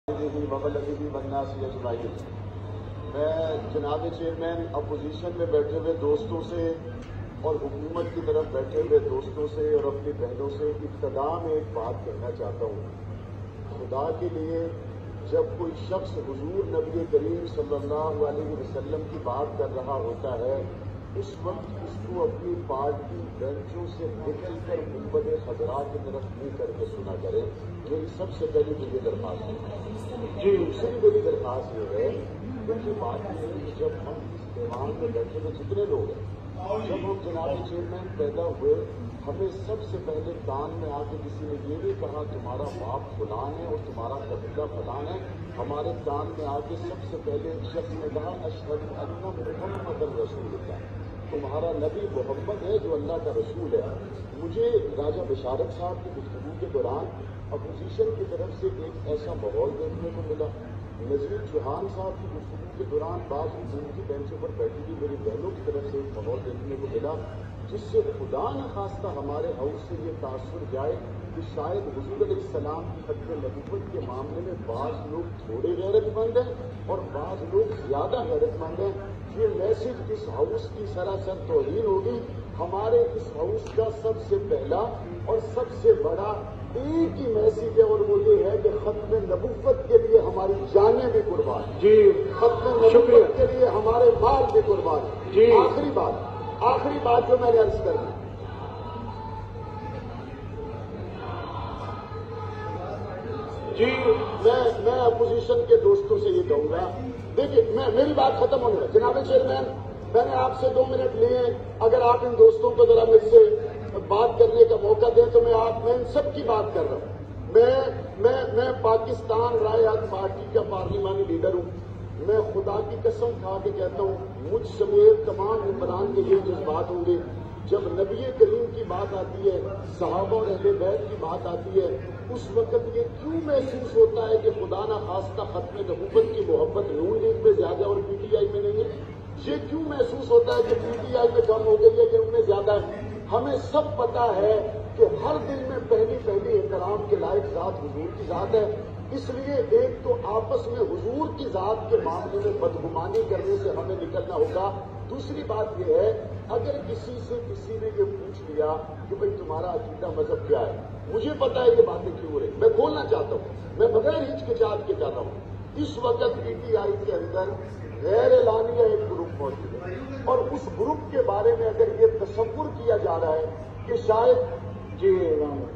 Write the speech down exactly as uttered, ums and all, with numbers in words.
میں جناب chairman opposition میں بیٹھے ہوئے دوستوں سے اور حکومت کی طرف بیٹھے ہوئے دوستوں سے اور اپنی بہنوں سے ابتدا میں ایک بات کہنا چاہتا ہوں. خدا کے لیے جب کوئی شخص حضور نبی کریم صلی اللہ علیہ وسلم کی بات کر رہا ہوتا ہے اس وقت اس کو اپنی پارٹی بینچوں سے نکل کر منبر خضرا کی طرف منہ کر کے سنا کرے. میری سب سے پہلی مجھے درخواست ہے جی دوسری میری درخواست یہ ہے کہ بات یہ ہے کہ جب ہم اس ایوان میں بیٹھے ہوئے جتنے لوگ ہیں جب ہم جناب چیئرمین پیدا ہوئے ہمیں سب سے پہلے کان میں آ کے کسی نے یہ نہیں کہا تمہارا باپ فلان ہے اور تمہارا قبیلہ فلان ہے. ہمارے کان میں آ کے سب سے پہلے ایک شخص نے کہا اشہد ان محمد رسول اللہ، تمہارا نبی محمد ہے جو اللہ کا رسول ہے. مجھے راجہ بشارت صاحب کی گفتگو کے دوران اپوزیشن کی طرف سے ایک ایسا ماحول دیکھنے کو ملا. نذیر چوہان صاحب کی گفتگو کے دوران بعض حکومت کی بینچوں پر بیٹھی ہوئی میری بہنوں کی طرف سے ایک ماحول دیکھنے کو ملا جس سے خدا نخواستہ ہمارے ہاؤس سے یہ تاثر جائے کہ شاید حضور علیہ السلام کی ختم نبوت کے معاملے میں بعض لوگ تھوڑے غیرت مند ہیں اور بعض لوگ زیادہ غیرت مند ہیں. یہ میسج اس ہاؤس کی سراسر توہین ہوگی. ہمارے اس ہاؤس کا سب سے پہلا اور سب سے بڑا ایک ہی میسج ہے اور وہ یہ ہے کہ ختم نبوت کے لیے ہماری جانیں بھی قربان جی ختم نبوت کے لیے ہمارے مال بھی قربان جی. آخری بات آخری بات جو میں نے عرض کر دی جی میں میں اپوزیشن کے دوستوں سے یہ کہوں گا دیکھیے میں میری بات ختم ہونے لگا. جناب چیئرمین میں نے آپ سے دو منٹ لیے اگر آپ ان دوستوں کو ذرا مجھ سے بات کرنے کا موقع دیں تو میں آپ میں ان سب کی بات کر رہا ہوں. میں میں میں پاکستان رائے حق پارٹی کا پارلیمانی لیڈر ہوں. میں خدا کی قسم کھا کے کہتا ہوں مجھ سمیت تمام ممبران کے یہ جذبات ہوں گے جب نبی کریم کی بات آتی ہے صحابہ اور اہل بیت کی بات آتی ہے اس وقت یہ کیوں محسوس ہوتا ہے کہ خدا نہ خواستہ ختم نبوت کی محبت نون لیگ میں زیادہ اور پی ٹی آئی میں نہیں ہے. یہ کیوں محسوس ہوتا ہے کہ پی ٹی آئی میں کم ہو گئی ہے کہ ان میں زیادہ ہے. ہمیں سب پتا ہے کہ ہر دل میں پہلی پہلی احترام کے لائق ذات حضور کی ذات ہے. اس لیے ایک تو آپس میں حضور کی ذات کے معاملے میں بدگمانی کرنے سے ہمیں نکلنا ہوگا. دوسری بات یہ ہے اگر کسی سے کسی نے یہ پوچھ لیا کہ بھئی تمہارا عقیدہ مذہب کیا ہے مجھے پتا ہے یہ باتیں کیوں ہو رہی میں بولنا چاہتا ہوں میں بغیر ہچکچاہٹ کے کہتا ہوں. اس وقت پی ٹی آئی کے اندر غیر اعلانیہ ایک گروپ موجود ہے اور اس گروپ کے بارے میں اگر یہ تصور کیا جا رہا ہے کہ شاید جی